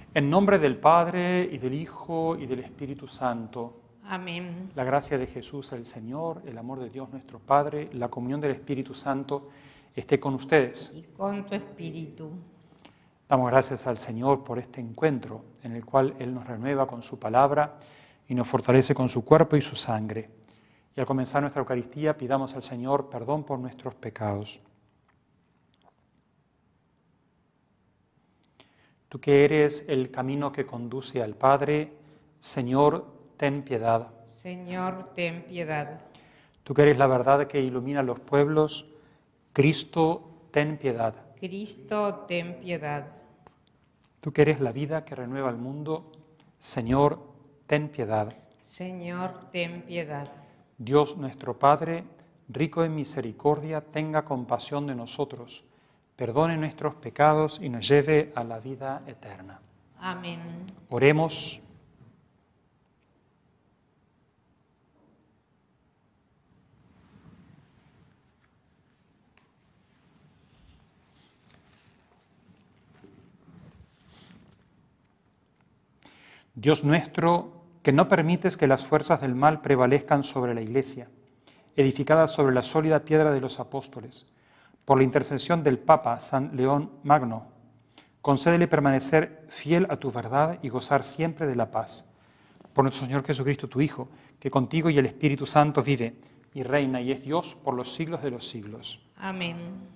En nombre del Padre, y del Hijo, y del Espíritu Santo. Amén. La gracia de Jesús el Señor, el amor de Dios nuestro Padre, la comunión del Espíritu Santo esté con ustedes. Y con tu espíritu. Damos gracias al Señor por este encuentro en el cual Él nos renueva con su palabra y nos fortalece con su cuerpo y su sangre. Y al comenzar nuestra Eucaristía pidamos al Señor perdón por nuestros pecados. Tú que eres el camino que conduce al Padre, Señor, ten piedad. Señor, ten piedad. Tú que eres la verdad que ilumina los pueblos, Cristo, ten piedad. Cristo, ten piedad. Tú que eres la vida que renueva el mundo, Señor, ten piedad. Señor, ten piedad. Dios nuestro Padre, rico en misericordia, tenga compasión de nosotros, perdone nuestros pecados y nos lleve a la vida eterna. Amén. Oremos. Dios nuestro, que no permites que las fuerzas del mal prevalezcan sobre la Iglesia, edificada sobre la sólida piedra de los apóstoles, por la intercesión del Papa San León Magno, concédele permanecer fiel a tu verdad y gozar siempre de la paz. Por nuestro Señor Jesucristo, tu Hijo, que contigo y el Espíritu Santo vive y reina y es Dios por los siglos de los siglos. Amén.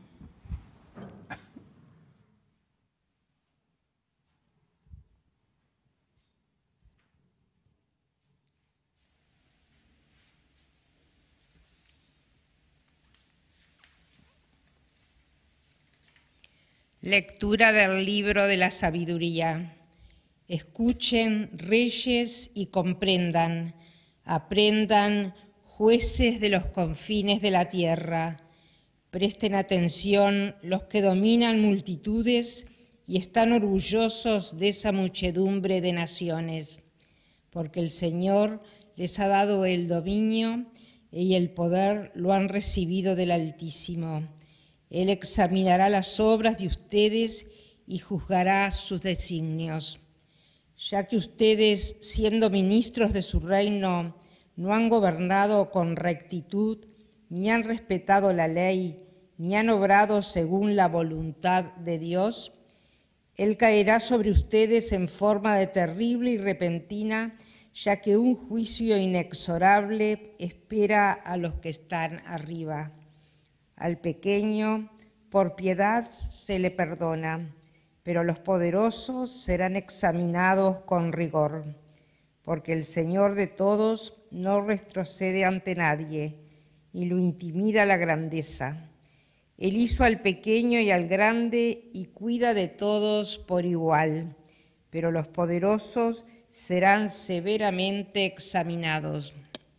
Lectura del libro de la sabiduría. Escuchen, reyes, y comprendan, aprendan, jueces de los confines de la tierra. Presten atención los que dominan multitudes y están orgullosos de esa muchedumbre de naciones, porque el Señor les ha dado el dominio y el poder lo han recibido del Altísimo. Él examinará las obras de ustedes y juzgará sus designios. Ya que ustedes, siendo ministros de su reino, no han gobernado con rectitud, ni han respetado la ley, ni han obrado según la voluntad de Dios, Él caerá sobre ustedes en forma de terrible y repentina, ya que un juicio inexorable espera a los que están arriba. Al pequeño, por piedad, se le perdona, pero los poderosos serán examinados con rigor, porque el Señor de todos no retrocede ante nadie, y lo intimida la grandeza. Él hizo al pequeño y al grande y cuida de todos por igual, pero los poderosos serán severamente examinados.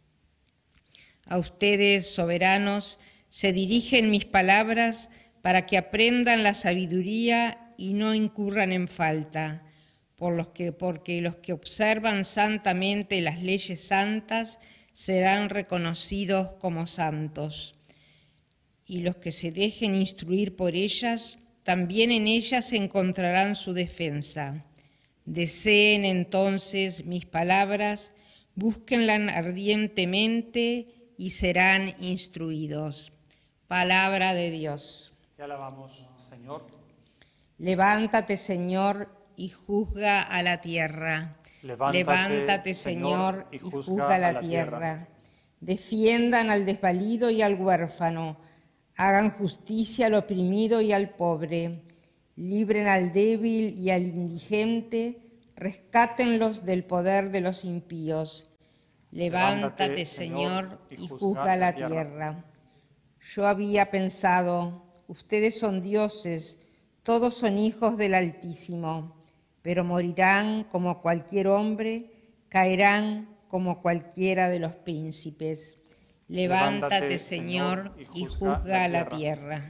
A ustedes, soberanos, se dirigen mis palabras para que aprendan la sabiduría y no incurran en falta, porque los que observan santamente las leyes santas serán reconocidos como santos. Y los que se dejen instruir por ellas, también en ellas encontrarán su defensa. Deseen entonces mis palabras, búsquenlas ardientemente y serán instruidos. Palabra de Dios. Te alabamos, Señor. Levántate, Señor, y juzga a la tierra. Levántate, Señor, y juzga a la tierra. Defiendan al desvalido y al huérfano. Hagan justicia al oprimido y al pobre. Libren al débil y al indigente. Rescátenlos del poder de los impíos. Levántate, Señor, y juzga la tierra. Yo había pensado, ustedes son dioses, todos son hijos del Altísimo, pero morirán como cualquier hombre, caerán como cualquiera de los príncipes. Levántate, Señor, y juzga la tierra.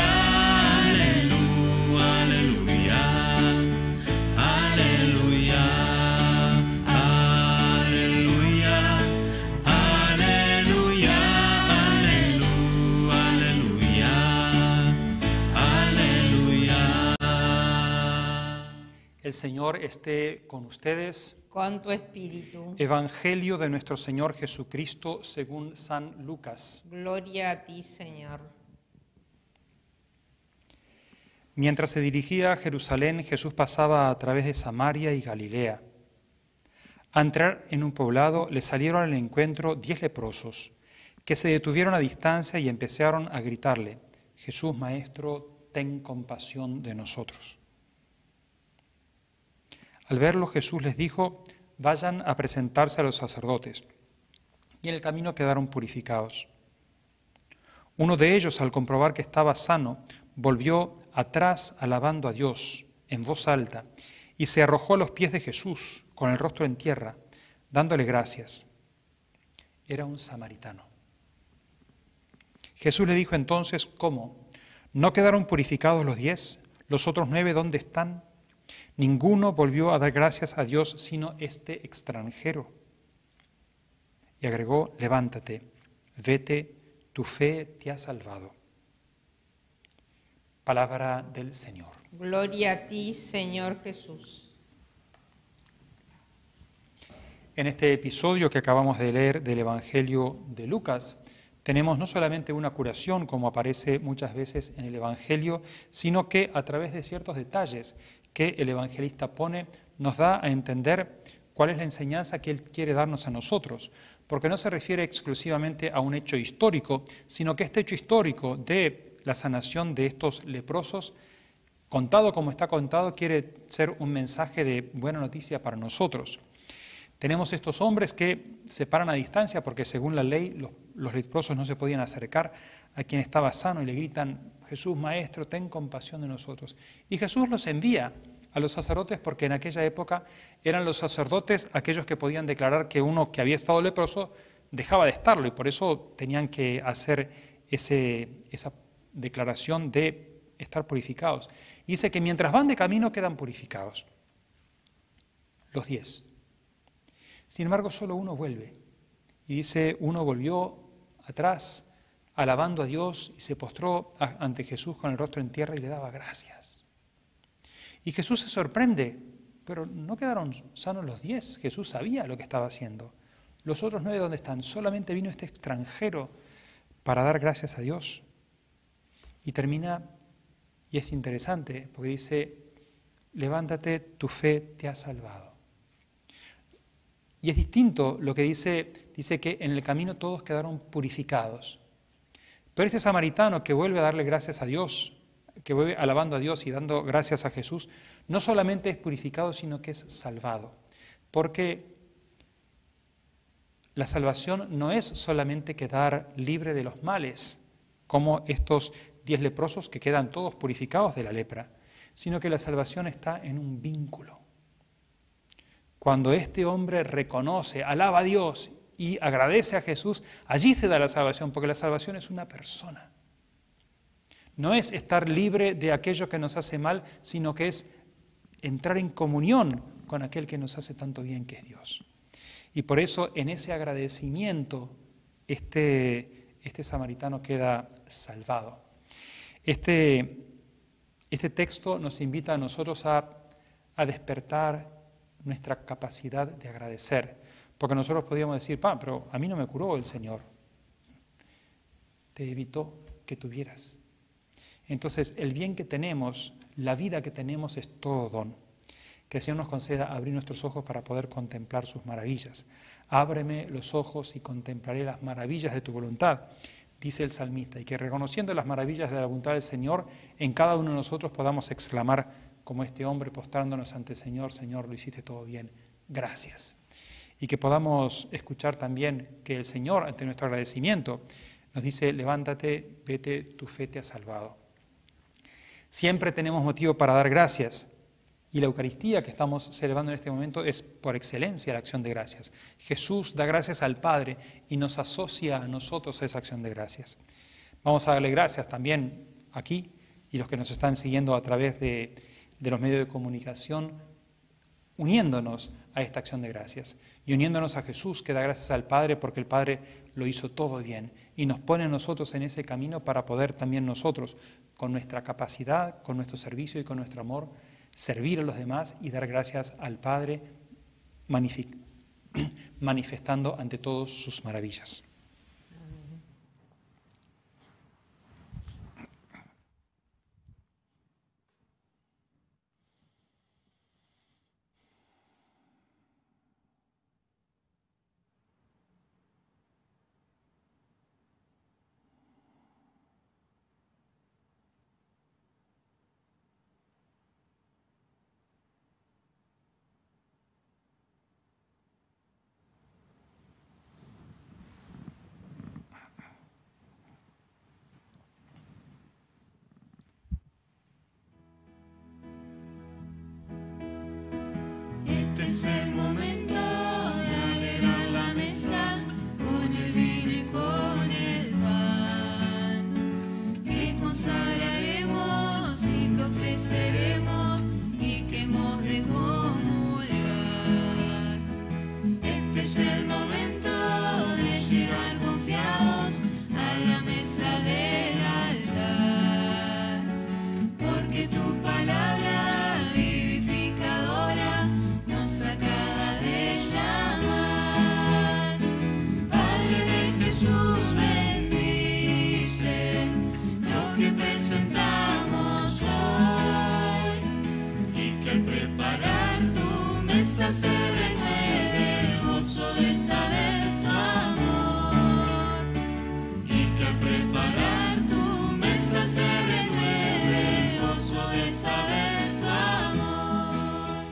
Aleluya, aleluya, aleluya. El Señor esté con ustedes. Con tu espíritu. Evangelio de nuestro Señor Jesucristo según San Lucas. Gloria a ti, Señor. Mientras se dirigía a Jerusalén, Jesús pasaba a través de Samaria y Galilea. Al entrar en un poblado, le salieron al encuentro 10 leprosos, que se detuvieron a distancia y empezaron a gritarle: Jesús, Maestro, ten compasión de nosotros. Al verlo, Jesús les dijo: vayan a presentarse a los sacerdotes. Y en el camino quedaron purificados. Uno de ellos, al comprobar que estaba sano, volvió atrás alabando a Dios en voz alta y se arrojó a los pies de Jesús con el rostro en tierra, dándole gracias. Era un samaritano. Jesús le dijo entonces: ¿cómo? ¿No quedaron purificados los 10? ¿Los otros 9 dónde están? Ninguno volvió a dar gracias a Dios sino este extranjero. Y agregó: levántate, vete, tu fe te ha salvado. Palabra del Señor. Gloria a ti, Señor Jesús. En este episodio que acabamos de leer del Evangelio de Lucas, tenemos no solamente una curación, como aparece muchas veces en el Evangelio, sino que a través de ciertos detalles que el evangelista pone, nos da a entender cuál es la enseñanza que él quiere darnos a nosotros, porque no se refiere exclusivamente a un hecho histórico, sino que este hecho histórico de la sanación de estos leprosos, contado como está contado, quiere ser un mensaje de buena noticia para nosotros. Tenemos estos hombres que se paran a distancia porque según la ley los leprosos no se podían acercar a quien estaba sano y le gritan: Jesús, Maestro, ten compasión de nosotros. Y Jesús los envía a los sacerdotes porque en aquella época eran los sacerdotes aquellos que podían declarar que uno que había estado leproso dejaba de estarlo y por eso tenían que hacer esa declaración de estar purificados. Y dice que mientras van de camino quedan purificados. Los 10. Sin embargo, solo uno vuelve. Y dice, uno volvió atrás, alabando a Dios, y se postró ante Jesús con el rostro en tierra y le daba gracias. Y Jesús se sorprende, pero no quedaron sanos los 10. Jesús sabía lo que estaba haciendo. Los otros 9, ¿dónde están? Solamente vino este extranjero para dar gracias a Dios. Y termina, y es interesante, porque dice: levántate, tu fe te ha salvado. Y es distinto lo que dice que en el camino todos quedaron purificados. Pero este samaritano que vuelve a darle gracias a Dios, que vuelve alabando a Dios y dando gracias a Jesús, no solamente es purificado, sino que es salvado. Porque la salvación no es solamente quedar libre de los males, como estos 10 leprosos que quedan todos purificados de la lepra, sino que la salvación está en un vínculo. Cuando este hombre reconoce, alaba a Dios y agradece a Jesús, allí se da la salvación, porque la salvación es una persona. No es estar libre de aquello que nos hace mal, sino que es entrar en comunión con aquel que nos hace tanto bien, que es Dios. Y por eso en ese agradecimiento este samaritano queda salvado. Este texto nos invita a nosotros a despertar nuestra capacidad de agradecer, porque nosotros podríamos decir: pero a mí no me curó el Señor, te evitó que tuvieras. Entonces el bien que tenemos, la vida que tenemos es todo don. Que el Señor nos conceda abrir nuestros ojos para poder contemplar sus maravillas. Ábreme los ojos y contemplaré las maravillas de tu voluntad, dice el salmista, y que reconociendo las maravillas de la voluntad del Señor, en cada uno de nosotros podamos exclamar como este hombre, postrándonos ante el Señor: Señor, lo hiciste todo bien, gracias. Y que podamos escuchar también que el Señor, ante nuestro agradecimiento, nos dice: levántate, vete, tu fe te ha salvado. Siempre tenemos motivo para dar gracias, y la Eucaristía que estamos celebrando en este momento es por excelencia la acción de gracias. Jesús da gracias al Padre y nos asocia a nosotros a esa acción de gracias. Vamos a darle gracias también aquí, y los que nos están siguiendo a través de los medios de comunicación, uniéndonos a esta acción de gracias y uniéndonos a Jesús, que da gracias al Padre porque el Padre lo hizo todo bien y nos pone a nosotros en ese camino para poder también nosotros, con nuestra capacidad, con nuestro servicio y con nuestro amor, servir a los demás y dar gracias al Padre, manifestando ante todos sus maravillas. Este es el momento de alegrar la mesa con el vino y con el pan, que consagraremos y que ofreceremos y que hemos de comulgar. Este es el momento de llegar confiados a la mesa del altar, porque tu palabra vivificadora nos acaba de llamar. Padre de Jesús, bendice lo que presentamos hoy, y que al preparar tu mesa se renueve el gozo de saber tu amor, y que al preparar tu mesa se renueve el gozo de saber tu amor.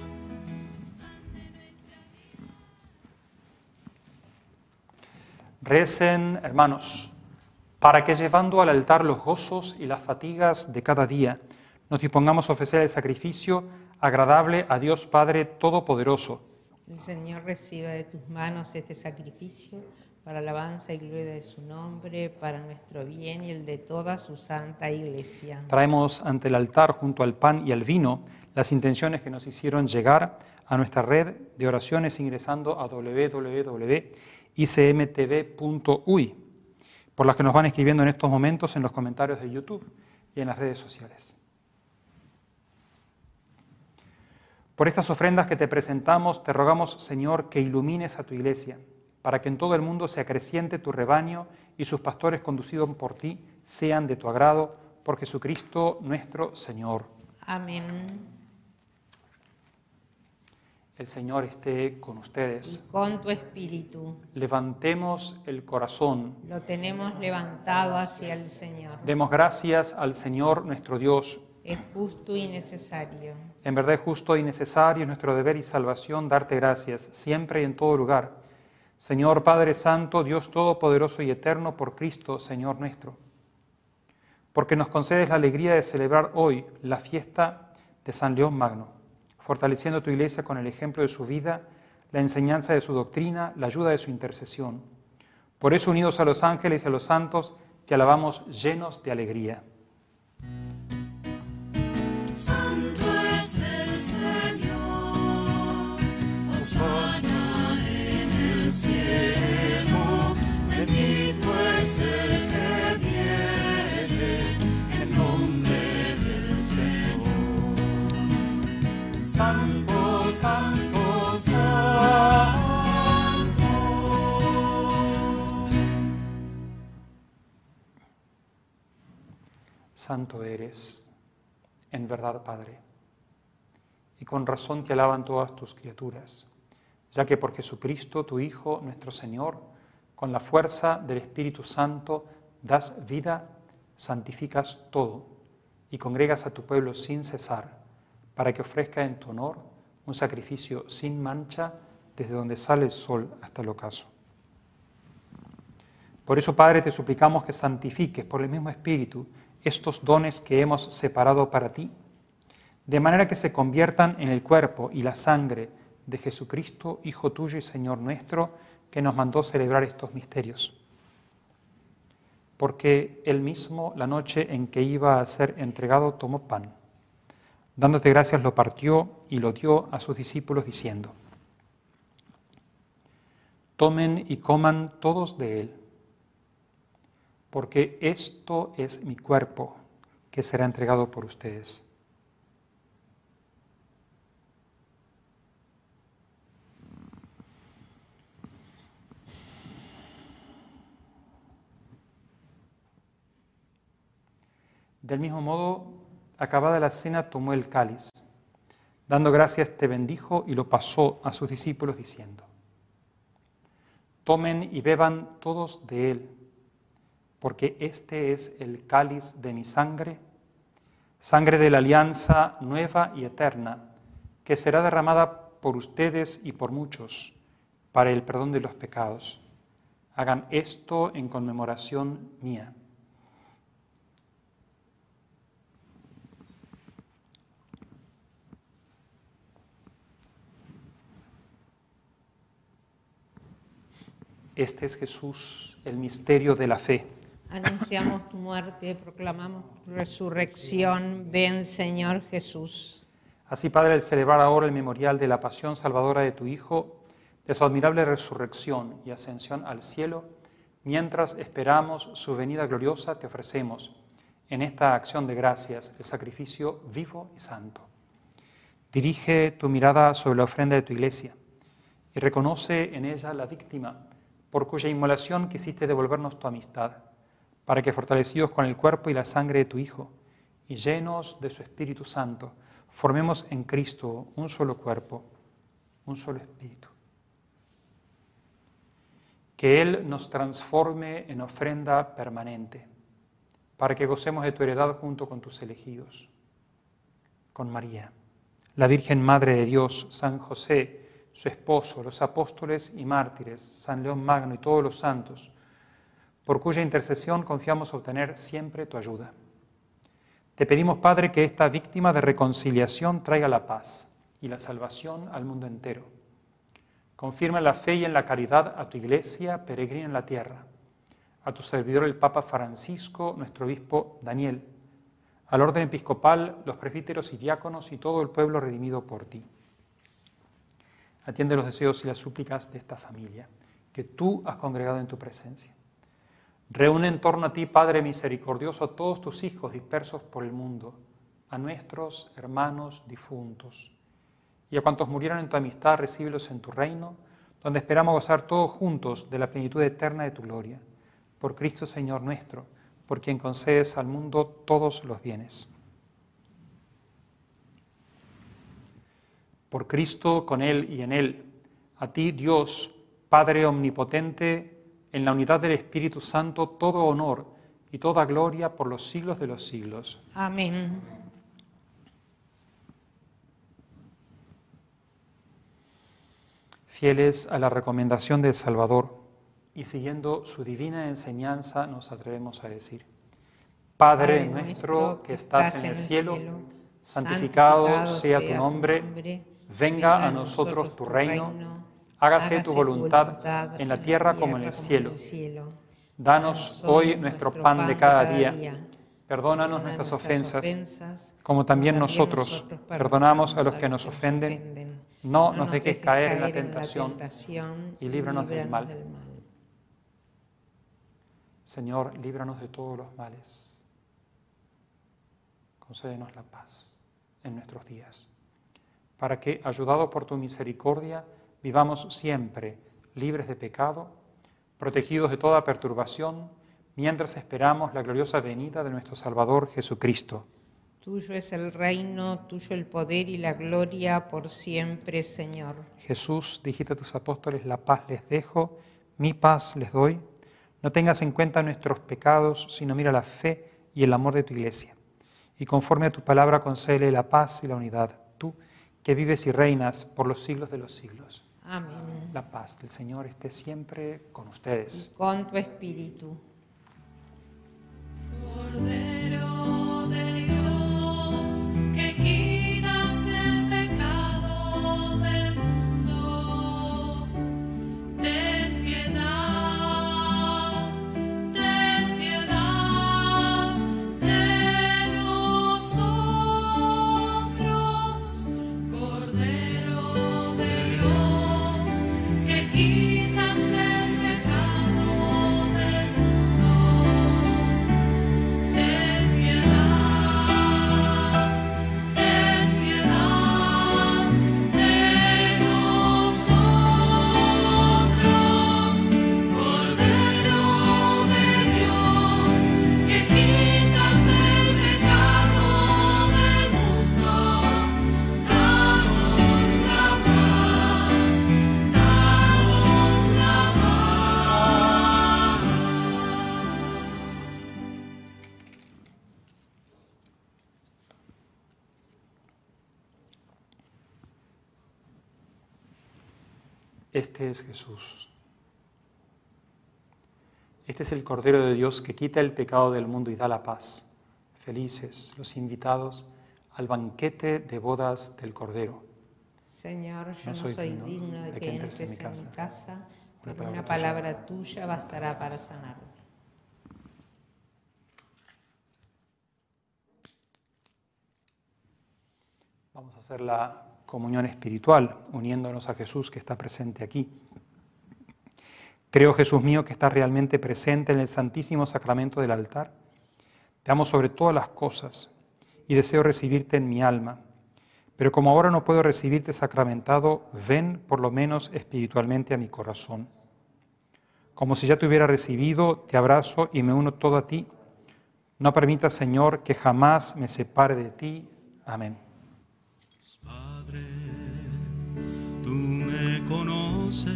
Recen, hermanos, para que llevando al altar los gozos y las fatigas de cada día, nos dispongamos a ofrecer el sacrificio agradable a Dios Padre Todopoderoso. El Señor reciba de tus manos este sacrificio para alabanza y gloria de su nombre, para nuestro bien y el de toda su santa Iglesia. Traemos ante el altar, junto al pan y al vino, las intenciones que nos hicieron llegar a nuestra red de oraciones ingresando a www.icmtv.uy, por las que nos van escribiendo en estos momentos en los comentarios de YouTube y en las redes sociales. Por estas ofrendas que te presentamos, te rogamos, Señor, que ilumines a tu Iglesia, para que en todo el mundo se acreciente tu rebaño y sus pastores conducidos por ti sean de tu agrado, por Jesucristo nuestro Señor. Amén. El Señor esté con ustedes. Y con tu espíritu. Levantemos el corazón. Lo tenemos levantado hacia el Señor. Demos gracias al Señor nuestro Dios. Es justo y necesario. En verdad es justo y necesario, es nuestro deber y salvación darte gracias, siempre y en todo lugar. Señor Padre Santo, Dios Todopoderoso y Eterno, por Cristo, Señor nuestro. Porque nos concedes la alegría de celebrar hoy la fiesta de San León Magno, fortaleciendo tu Iglesia con el ejemplo de su vida, la enseñanza de su doctrina, la ayuda de su intercesión. Por eso, unidos a los ángeles y a los santos, te alabamos llenos de alegría. Santo es el Señor, hosana en el cielo, bendito es el que viene en nombre del Señor. Santo, santo, santo. Santo eres, en verdad, Padre, y con razón te alaban todas tus criaturas, ya que por Jesucristo, tu Hijo, nuestro Señor, con la fuerza del Espíritu Santo, das vida, santificas todo, y congregas a tu pueblo sin cesar, para que ofrezca en tu honor un sacrificio sin mancha, desde donde sale el sol hasta el ocaso. Por eso, Padre, te suplicamos que santifiques por el mismo Espíritu estos dones que hemos separado para ti, de manera que se conviertan en el cuerpo y la sangre de Jesucristo, Hijo tuyo y Señor nuestro, que nos mandó celebrar estos misterios. Porque Él mismo, la noche en que iba a ser entregado, tomó pan. Dándote gracias, lo partió y lo dio a sus discípulos, diciendo: tomen y coman todos de él, porque esto es mi cuerpo, que será entregado por ustedes. Del mismo modo, acabada la cena, tomó el cáliz. Dando gracias, te bendijo y lo pasó a sus discípulos diciendo: tomen y beban todos de él, porque este es el cáliz de mi sangre, sangre de la alianza nueva y eterna, que será derramada por ustedes y por muchos para el perdón de los pecados. Hagan esto en conmemoración mía. Este es Jesús, el misterio de la fe. Anunciamos tu muerte, proclamamos tu resurrección. Ven, Señor Jesús. Así, Padre, al celebrar ahora el memorial de la pasión salvadora de tu Hijo, de su admirable resurrección y ascensión al cielo, mientras esperamos su venida gloriosa, te ofrecemos en esta acción de gracias el sacrificio vivo y santo. Dirige tu mirada sobre la ofrenda de tu Iglesia y reconoce en ella la víctima por cuya inmolación quisiste devolvernos tu amistad, para que, fortalecidos con el cuerpo y la sangre de tu Hijo y llenos de su Espíritu Santo, formemos en Cristo un solo cuerpo, un solo espíritu. Que Él nos transforme en ofrenda permanente, para que gocemos de tu heredad junto con tus elegidos. Con María, la Virgen Madre de Dios, San José, su esposo, los apóstoles y mártires, San León Magno y todos los santos, por cuya intercesión confiamos obtener siempre tu ayuda. Te pedimos, Padre, que esta víctima de reconciliación traiga la paz y la salvación al mundo entero. Confirma en la fe y en la caridad a tu Iglesia peregrina en la tierra, a tu servidor el Papa Francisco, nuestro obispo Daniel, al orden episcopal, los presbíteros y diáconos y todo el pueblo redimido por ti. Atiende los deseos y las súplicas de esta familia que tú has congregado en tu presencia. Reúne en torno a ti, Padre misericordioso, a todos tus hijos dispersos por el mundo, a nuestros hermanos difuntos, y a cuantos murieron en tu amistad, recíbelos en tu reino, donde esperamos gozar todos juntos de la plenitud eterna de tu gloria. Por Cristo Señor nuestro, por quien concedes al mundo todos los bienes. Por Cristo, con Él y en Él, a ti, Dios, Padre omnipotente, en la unidad del Espíritu Santo, todo honor y toda gloria por los siglos de los siglos. Amén. Fieles a la recomendación del Salvador y siguiendo su divina enseñanza, nos atrevemos a decir: Padre nuestro que estás en el cielo, santificado sea tu nombre. Venga a nosotros tu reino, hágase tu voluntad en la tierra como en el cielo. Danos hoy nuestro pan de cada día. Perdónanos nuestras ofensas, como también nosotros perdonamos a los que nos ofenden. No nos dejes caer en la tentación y líbranos del mal. Señor, líbranos de todos los males. Concédenos la paz en nuestros días, para que, ayudados por tu misericordia, vivamos siempre libres de pecado, protegidos de toda perturbación, mientras esperamos la gloriosa venida de nuestro Salvador Jesucristo. Tuyo es el reino, tuyo el poder y la gloria por siempre, Señor. Jesús, dijiste a tus apóstoles: la paz les dejo, mi paz les doy. No tengas en cuenta nuestros pecados, sino mira la fe y el amor de tu Iglesia. Y conforme a tu palabra, concédele la paz y la unidad, tú que vives y reinas por los siglos de los siglos. Amén. La paz del Señor esté siempre con ustedes. Y con tu espíritu. Cordero de Dios, que quitas el pecado del mundo, ten piedad de nosotros. Cordero de Dios, que quitas el pecado del mundo, ten Este es Jesús. Este es el Cordero de Dios que quita el pecado del mundo y da la paz. Felices los invitados al banquete de bodas del Cordero. Señor, yo no soy digno de que entres en mi casa, pero una palabra tuya bastará para sanarme. Vamos a hacer la comunión espiritual, uniéndonos a Jesús que está presente aquí. Creo, Jesús mío, que estás realmente presente en el santísimo sacramento del altar. Te amo sobre todas las cosas y deseo recibirte en mi alma. Pero como ahora no puedo recibirte sacramentado, ven por lo menos espiritualmente a mi corazón. Como si ya te hubiera recibido, te abrazo y me uno todo a ti. No permitas, Señor, que jamás me separe de ti. Amén. Padre, tú me conoces,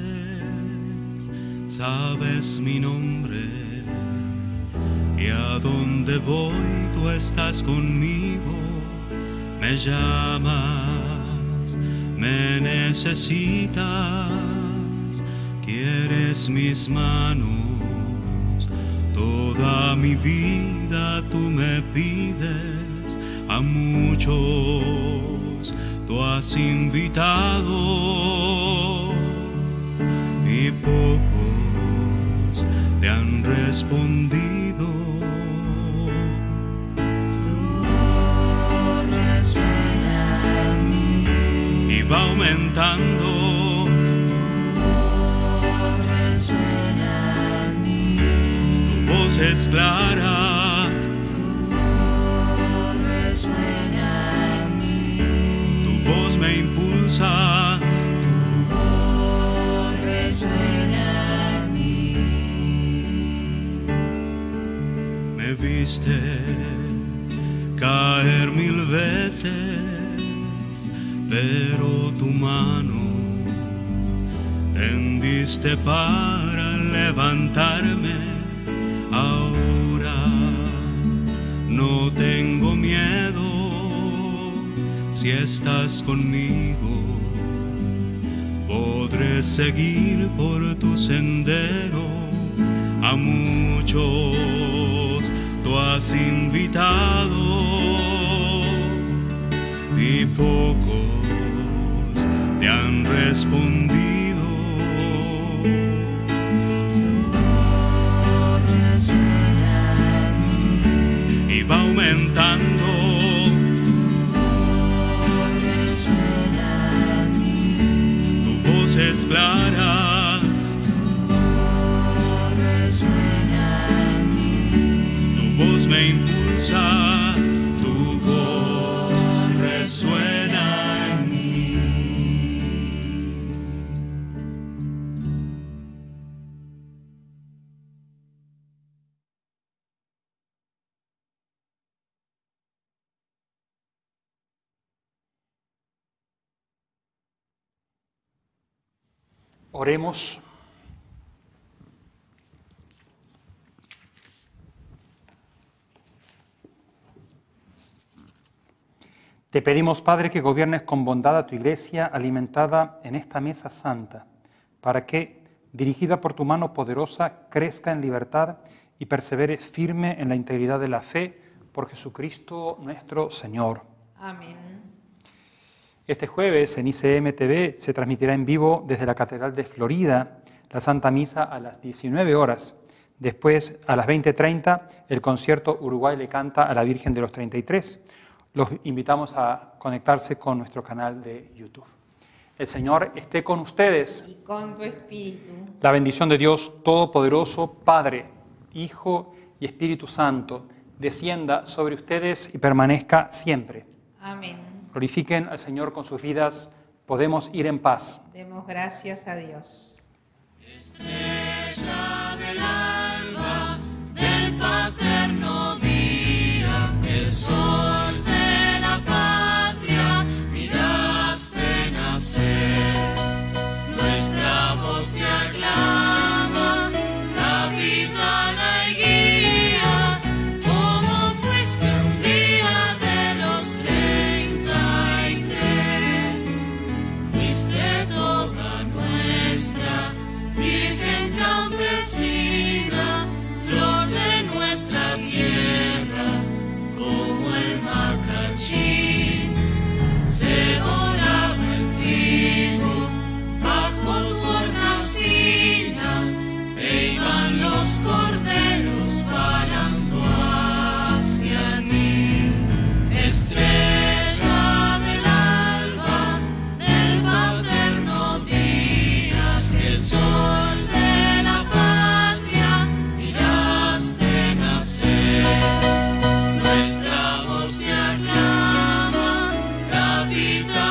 sabes mi nombre, y a donde voy tú estás conmigo, me llamas, me necesitas, quieres mis manos, toda mi vida tú me pides, a muchos tú has invitado y pocos te han respondido. Tu voz resuena en mí Y va aumentando. Tu voz resuena en mí. Tu voz es clara. Tu voz resuena en mí. Tu voz me impulsa. Tu voz resuena en mí. Me viste caer 1000 veces, pero tu mano tendiste para levantarme. Ahora no tengo miedo, si estás conmigo podré seguir por tu sendero. A muchos tú has invitado y pocos te han respondido. Tu voz resuena en mí. Y va aumentando. Tu voz resuena en mí. Tu voz es clara. Tu voz resuena en mí. Tu voz me impulsa. Tu voz resuena en mí. Oremos. Te pedimos, Padre, que gobiernes con bondad a tu Iglesia alimentada en esta mesa santa, para que, dirigida por tu mano poderosa, crezca en libertad y persevere firme en la integridad de la fe, por Jesucristo nuestro Señor. Amén. Este jueves en ICM TV se transmitirá en vivo desde la Catedral de Florida la Santa Misa a las 19 horas. Después, a las 20:30, el concierto Uruguay le canta a la Virgen de los 33. Los invitamos a conectarse con nuestro canal de YouTube. El Señor esté con ustedes. Y con tu espíritu. La bendición de Dios Todopoderoso, Padre, Hijo y Espíritu Santo, descienda sobre ustedes y permanezca siempre. Amén. Glorifiquen al Señor con sus vidas. Podemos ir en paz. Demos gracias a Dios. Estrella del alba, del paterno día, el sol de la patria, miraste nacer. Nuestra voz te aclama, capitana y guía, como fuiste un día de los 33. Fuiste toda nuestra gritar.